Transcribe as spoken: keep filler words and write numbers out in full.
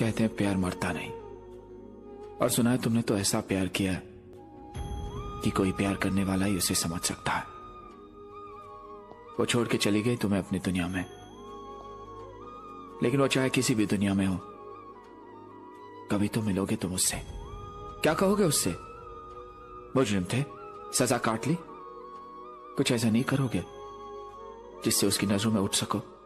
कहते हैं प्यार मरता नहीं, और सुना है तुमने तो ऐसा प्यार किया कि कोई प्यार करने वाला ही उसे समझ सकता है। वो छोड़ के चली गई तुम्हें अपनी दुनिया में, लेकिन वो चाहे किसी भी दुनिया में हो, कभी तो मिलोगे तुम उससे। क्या कहोगे उससे? मुजरिम थे, सजा काट ली, कुछ ऐसा नहीं करोगे जिससे उसकी नजरों में उठ सको?